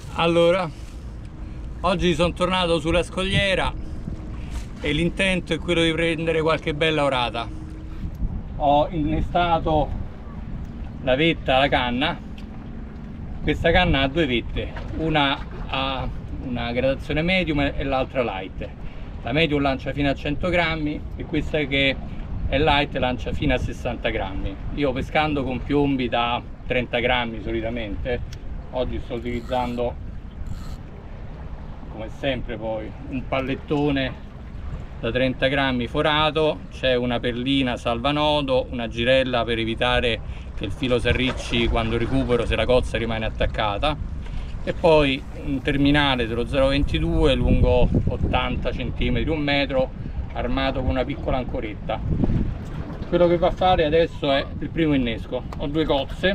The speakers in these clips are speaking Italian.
Allora, oggi sono tornato sulla scogliera e l'intento è quello di prendere qualche bella orata. Ho innestato la vetta alla canna. Questa canna ha due vette, una ha una gradazione medium e l'altra light. La medium lancia fino a 100 grammi e questa che è light lancia fino a 60 grammi. Io pescando con piombi da 30 grammi solitamente, oggi sto utilizzando come sempre poi un pallettone da 30 grammi forato, c'è una perlina salvanodo, una girella per evitare che il filo si arricci quando recupero se la cozza rimane attaccata, e poi un terminale dello 0,22 lungo 80 cm, un metro, armato con una piccola ancoretta. Quello che va a fare adesso è il primo innesco. Ho due cozze,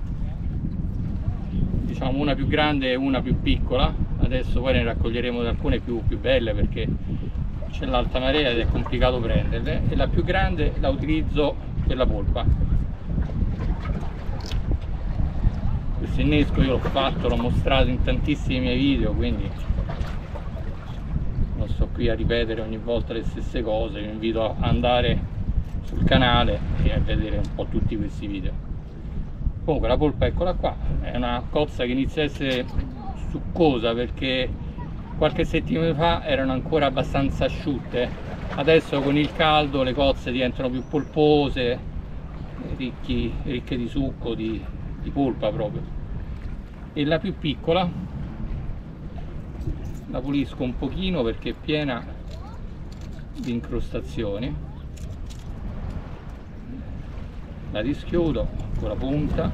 diciamo una più grande e una più piccola. Adesso poi ne raccoglieremo alcune più belle perché c'è l'alta marea ed è complicato prenderle, e la più grande la utilizzo per la polpa. Questo innesco io l'ho fatto, l'ho mostrato in tantissimi miei video, quindi non sto qui a ripetere ogni volta le stesse cose. Vi invito ad andare sul canale e a vedere un po' tutti questi video. Comunque la polpa eccola qua, è una cozza che inizia a essere succosa perché qualche settimana fa erano ancora abbastanza asciutte. Adesso con il caldo le cozze diventano più polpose, ricche di succo, di polpa proprio. E la più piccola la pulisco un pochino perché è piena di incrostazioni, la rischiodo con la punta,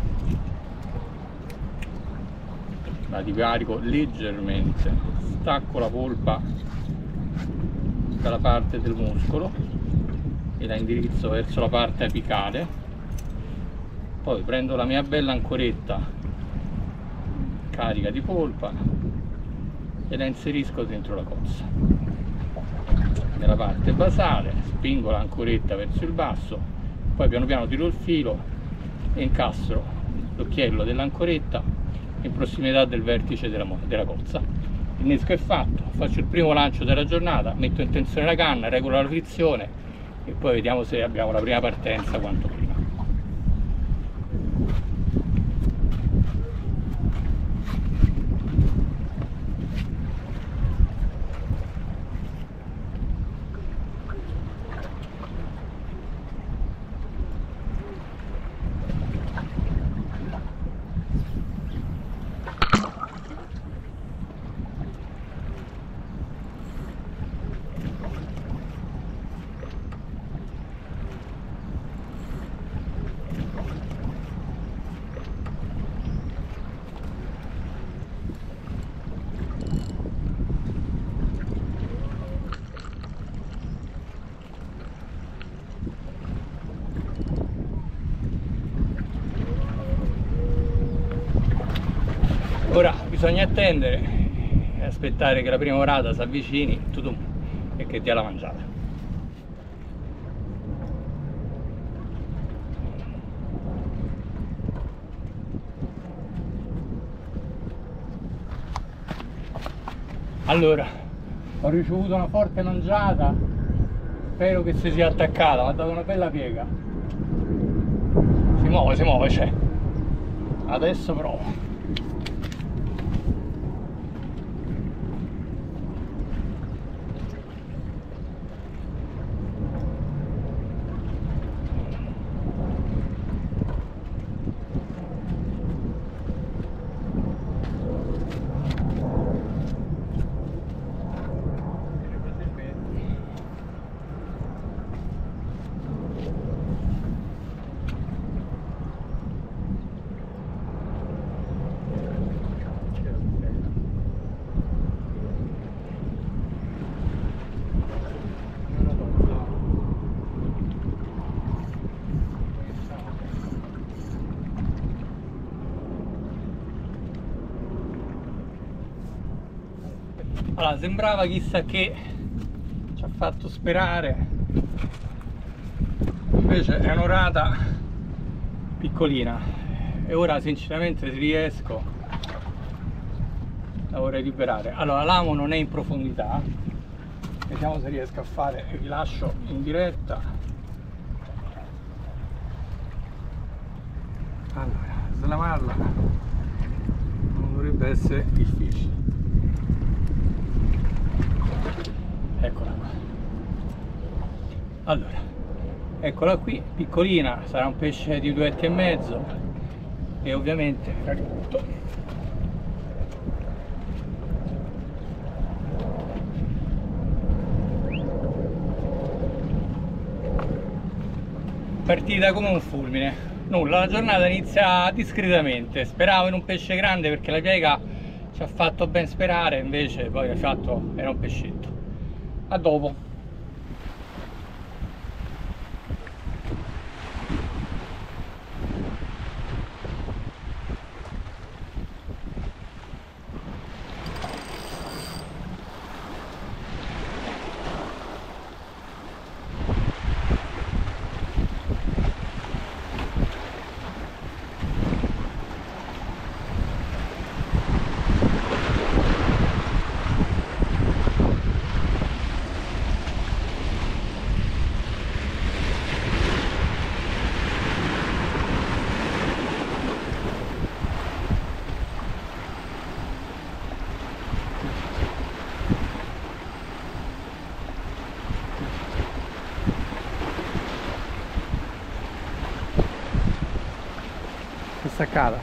la ricarico leggermente, stacco la polpa dalla parte del muscolo e la indirizzo verso la parte apicale. Poi prendo la mia bella ancoretta carica di polpa e la inserisco dentro la cozza. Nella parte basale spingo l'ancoretta verso il basso, poi piano piano tiro il filo e incastro l'occhiello dell'ancoretta in prossimità del vertice della cozza. L'innesco è fatto, faccio il primo lancio della giornata, metto in tensione la canna, regolo la frizione e poi vediamo se abbiamo la prima partenza quanto prima. Ora bisogna attendere e aspettare che la prima orata si avvicini e che dia la mangiata. Allora, ho ricevuto una forte mangiata, spero che si sia attaccata, mi ha dato una bella piega. Si muove, c'è. Adesso provo. Allora, sembrava chissà che, ci ha fatto sperare, invece è un'orata piccolina. E ora sinceramente se riesco la vorrei liberare. Allora, l'amo non è in profondità, vediamo se riesco a fare il rilascio in diretta. Allora, slamarla non dovrebbe essere difficile. Eccola qua. Allora, eccola qui, piccolina, sarà un pesce di 2,5 etti e ovviamente la ributto. Partita come un fulmine, nulla, la giornata inizia discretamente. Speravo in un pesce grande perché la piega ci ha fatto ben sperare, invece poi di fatto era un pescetto. A dopo. Staccata.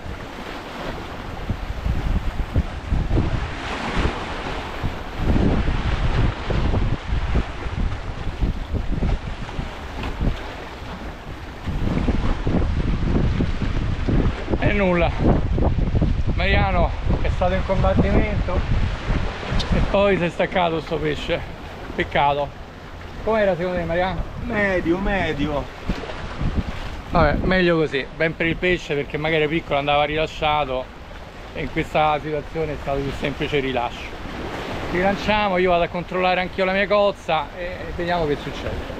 E nulla, Mariano è stato in combattimento e poi si è staccato sto pesce, peccato. Com'era secondo te, Mariano? Medio. Vabbè, meglio così, ben per il pesce, perché magari piccolo andava rilasciato e in questa situazione è stato più semplice rilascio. Rilanciamo, io vado a controllare anch'io la mia cozza e vediamo che succede.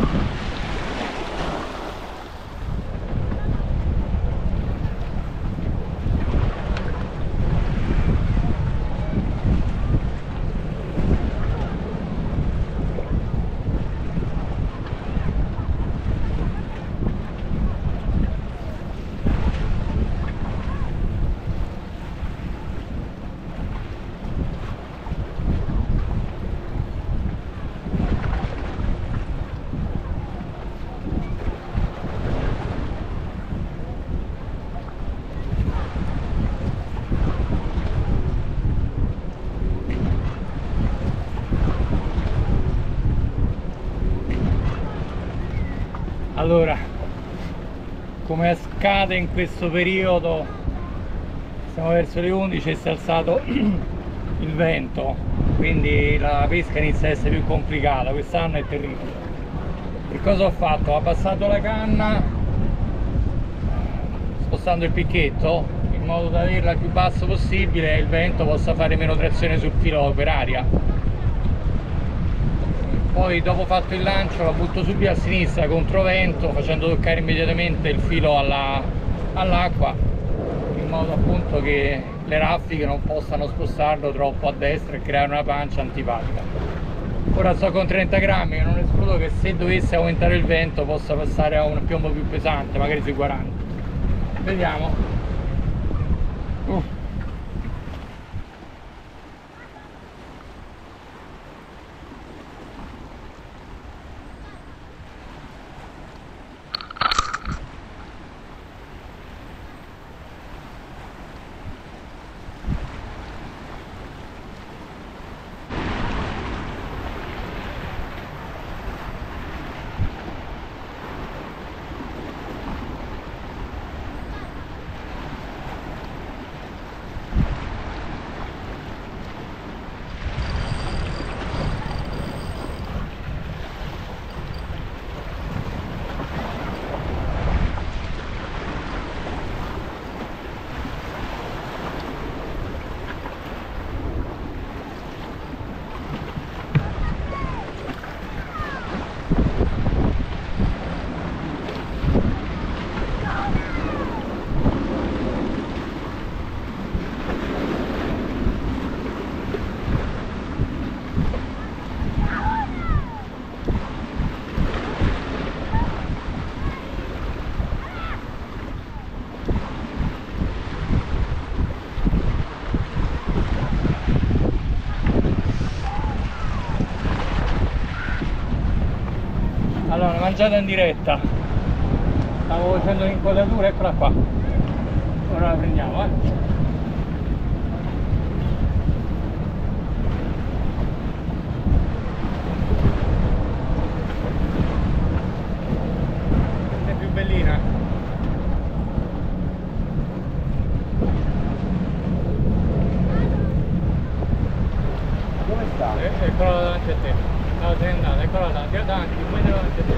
Allora, come scade in questo periodo, siamo verso le 11 e si è alzato il vento, quindi la pesca inizia a essere più complicata, quest'anno è terribile. E cosa ho fatto? Ho abbassato la canna spostando il picchetto in modo da averla il più basso possibile e il vento possa fare meno trazione sul filo per aria. Poi dopo fatto il lancio la butto subito a sinistra controvento, facendo toccare immediatamente il filo all'acqua, in modo appunto che le raffiche non possano spostarlo troppo a destra e creare una pancia antipatica. Ora sto con 30 grammi, non escludo che se dovesse aumentare il vento possa passare a un piombo più pesante, magari sui 40. Vediamo. mangiato in diretta, stavo facendo l'inquadratura, eccola qua, ora la prendiamo. È più bellina. Dove sta? Eccola davanti a te. No, sei andata, eccola là, tira davanti, come davanti a te.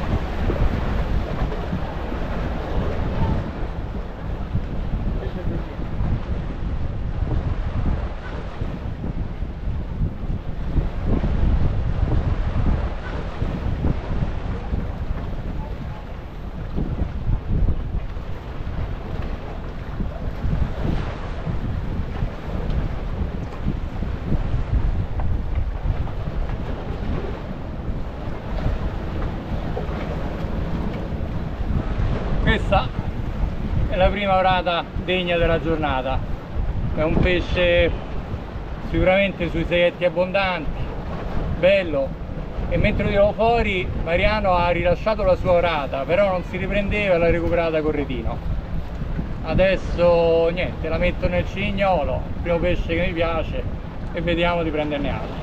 Questa è la prima orata degna della giornata, è un pesce sicuramente sui seietti abbondanti, bello, e mentre lo tiravo fuori Mariano ha rilasciato la sua orata, però non si riprendeva e l'ha recuperata col retino. Adesso niente, la metto nel cinignolo, il primo pesce che mi piace, e vediamo di prenderne altri.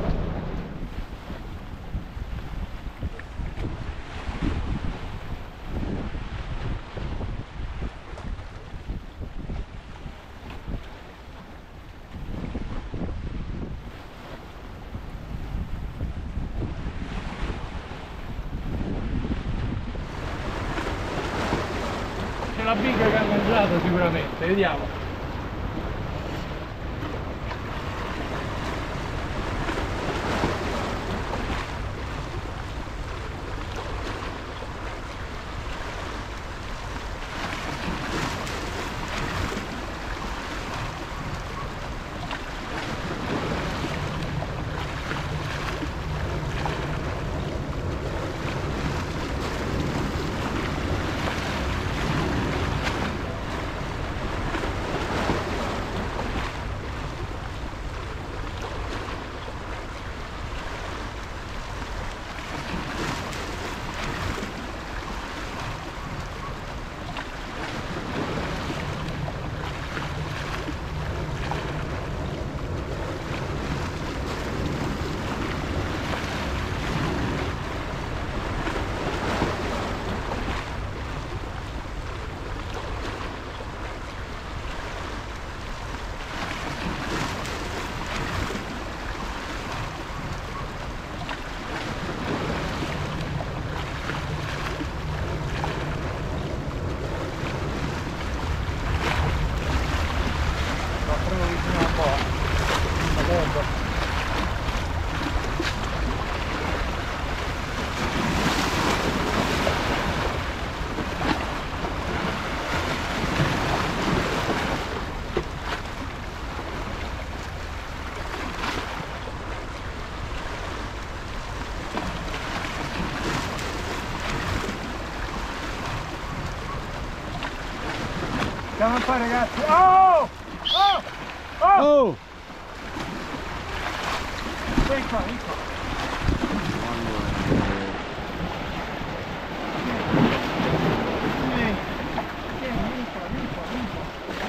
C'è la biga che ha mangiato sicuramente, vediamo. Andiamo a fare, ragazzi. Oh! Oh! Oh! Oh! Vieni qua, vieni qua. Vieni qua, vieni qua, vieni qua.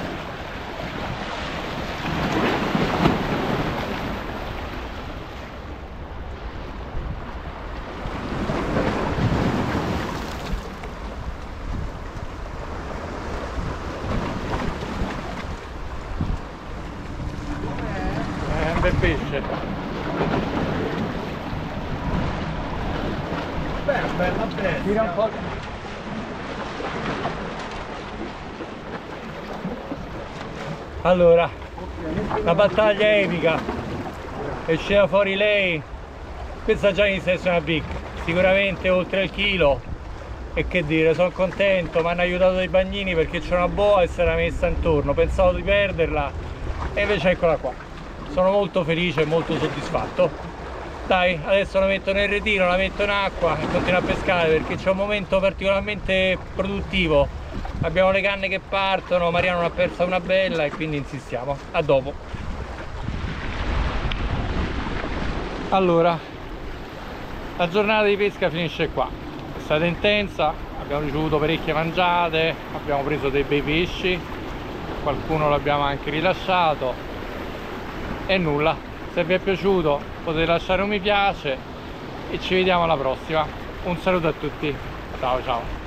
È un bel pesce. Beh, bella bestia. Tira un po'. Allora, la battaglia epica. Esceva fuori lei. Questa già inizia a essere una big. Sicuramente oltre il chilo. E che dire, sono contento, mi hanno aiutato dei bagnini perché c'è una boa e si era messa intorno. Pensavo di perderla e invece eccola qua. Sono molto felice e molto soddisfatto. Dai, adesso la metto nel retino, la metto in acqua e continuo a pescare perché c'è un momento particolarmente produttivo. Abbiamo le canne che partono, Mariano ne ha persa una bella e quindi insistiamo. A dopo. Allora, la giornata di pesca finisce qua. stata intensa, abbiamo ricevuto parecchie mangiate, abbiamo preso dei bei pesci, qualcuno l'abbiamo anche rilasciato e nulla. Se vi è piaciuto potete lasciare un mi piace e ci vediamo alla prossima. Un saluto a tutti, ciao ciao.